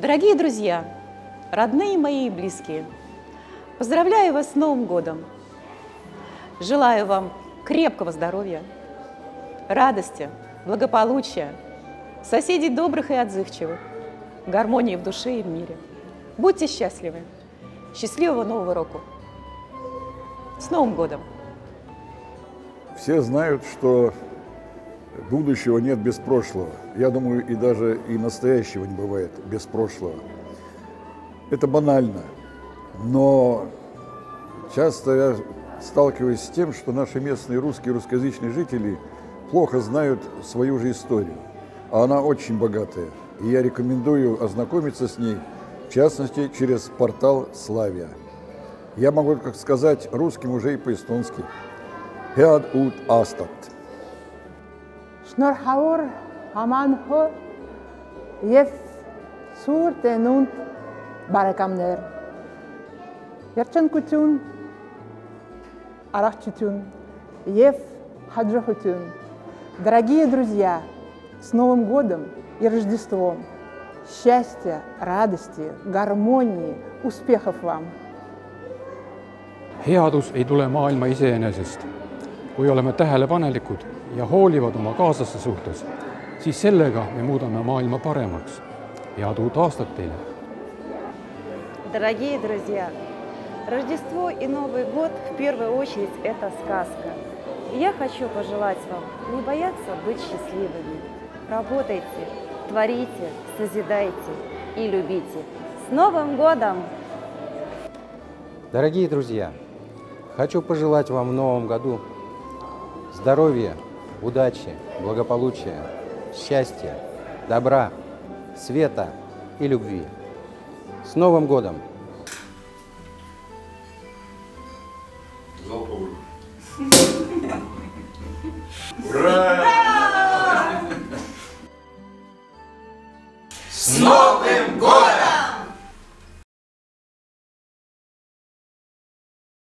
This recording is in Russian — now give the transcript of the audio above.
Дорогие друзья, родные мои и близкие, поздравляю вас с Новым годом! Желаю вам крепкого здоровья, радости, благополучия, соседей добрых и отзывчивых, гармонии в душе и в мире. Будьте счастливы! Счастливого Нового року! С Новым годом! Все знают, что будущего нет без прошлого. Я думаю, и даже и настоящего не бывает без прошлого. Это банально, но часто я сталкиваюсь с тем, что наши местные русские, русскоязычные жители плохо знают свою же историю. А она очень богатая. И я рекомендую ознакомиться с ней, в частности, через портал «Славия». Я могу, как сказать, русским уже и по-эстонски. Head ut aastat. Шнурхаур хаманхо ев сур тенун баракамнер. Ярчан кутюн арахчутюн ев хаджахутюн. Дорогие друзья, с Новым годом и Рождеством! Счастья, радости, гармонии, успехов вам! Headus ei tule maailma iseenesest. Kui oleme tähelepanelikud ja hoolivad oma kaaslaste suhtes, siis sellega me muudame maailma paremaks. Head uut aastat teile! Дорогие друзья, Рождество и Новый год в первую очередь это сказка. И я хочу пожелать вам не бояться быть счастливыми. Работайте, творите, созидайте и любите. С Новым годом! Дорогие друзья, хочу пожелать вам в новом году здоровья, удачи, благополучия, счастья, добра, света и любви. С Новым годом! Ура! С Новым годом!